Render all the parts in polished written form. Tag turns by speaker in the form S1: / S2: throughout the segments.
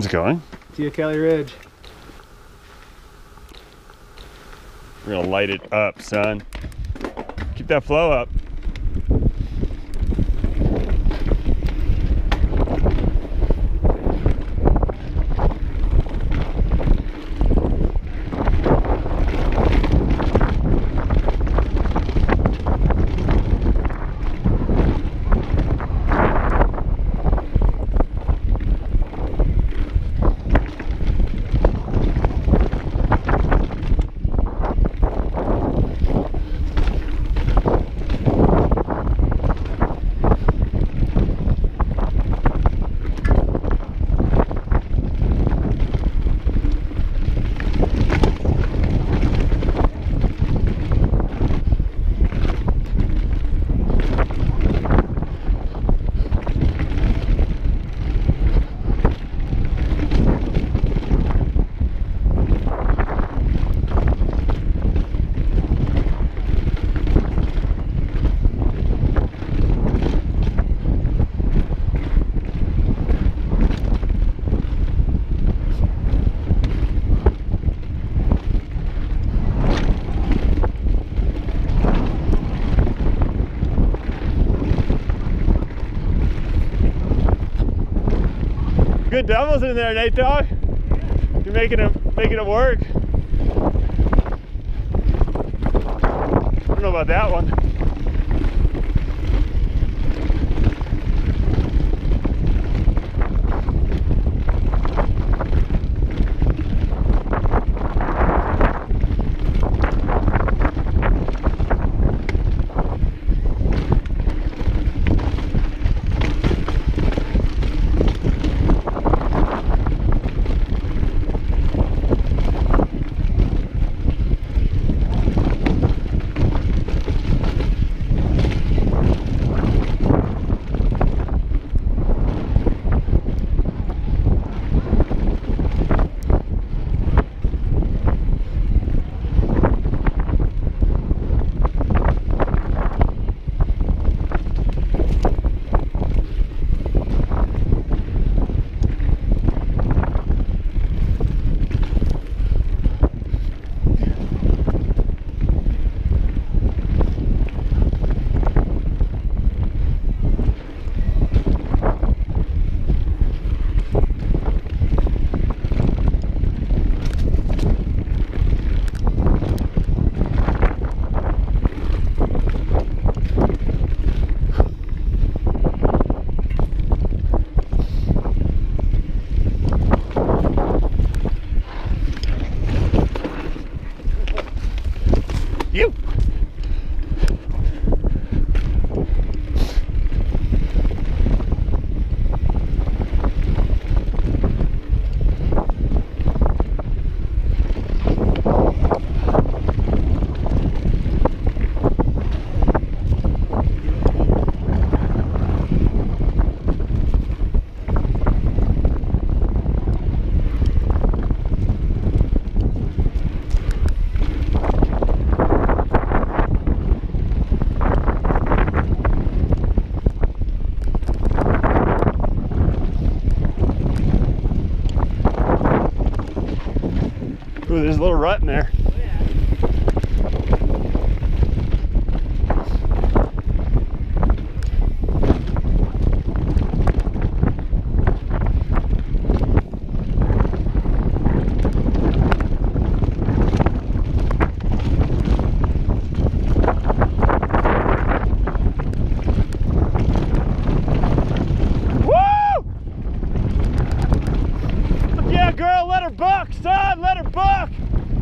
S1: it going?
S2: Teocalli Ridge.
S1: We're gonna light it up, son. Keep that flow up. Good doubles in there, Nate Dog. You're making it work. I don't know about that one. You. Ooh, there's a little rut in there.
S2: Oh, yeah.
S1: Yeah, girl, let her buck, son, let her buck.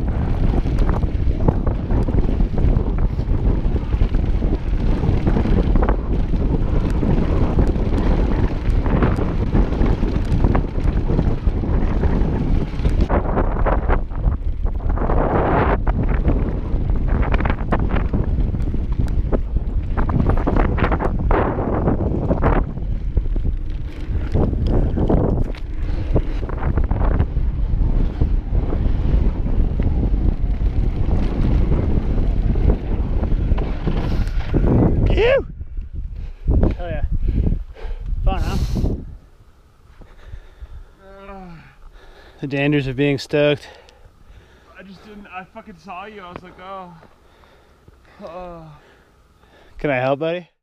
S1: Phew!
S2: Oh yeah. Fun, huh? The dangers of being stoked.
S1: I just didn't. I fucking saw you. I was like, oh.
S2: Can I help, buddy?